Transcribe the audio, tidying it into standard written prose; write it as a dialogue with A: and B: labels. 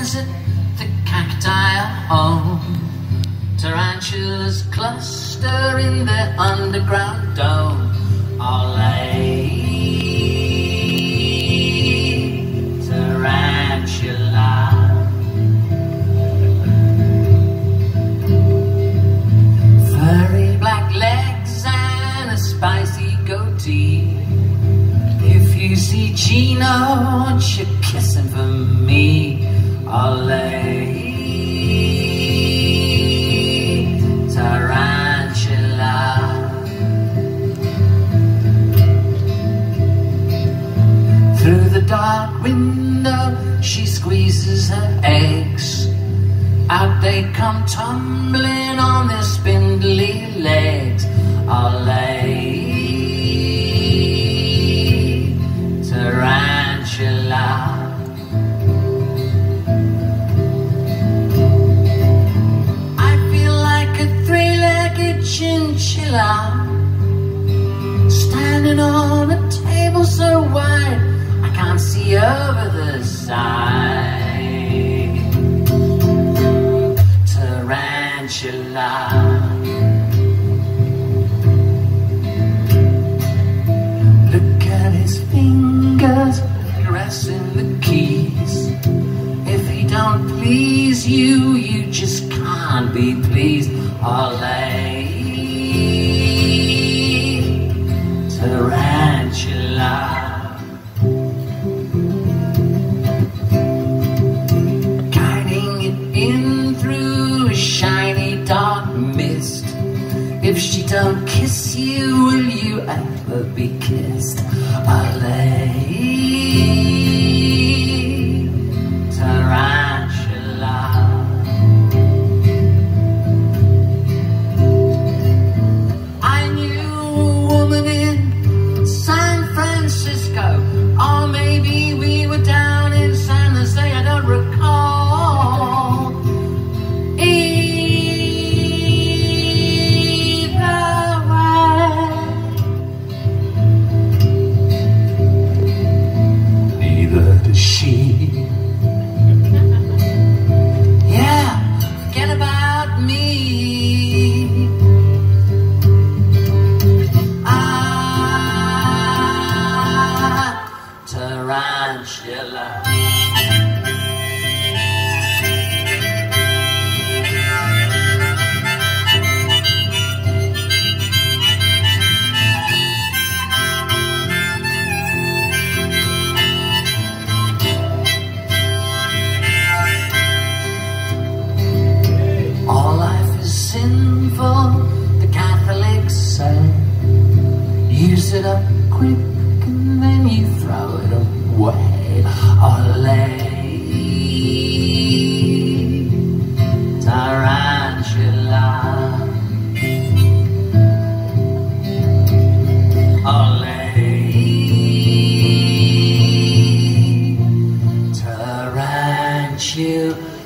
A: visit the cacti at home. Tarantulas cluster in their underground dome. Olay, tarantula. Furry black legs and a spicy goatee. If you see Gino, won't you kiss him for me? Olay, tarantula. Through the dark window she squeezes her eggs. Out they come tumbling on their spindly legs. Olay, tarantula. I feel like a three-legged chinchilla standing on a table so wide I can't see over the side. Tarantula. Look at his fingers caressing the keys. If he don't please you, you just can't be pleased. Olay, tarantula. Guiding it in through a shiny dark mist. If she don't kiss you, will you ever be kissed? Olay, tarantula. I knew a woman in San Francisco, or maybe we were down in San Jose, I don't recall. Either way, neither does she. Yeah, forget about me. Tarantula. All life is sinful, the Catholics say. Use it up quick and then you throw it away. Olay, tarantula. Olay, tarantula.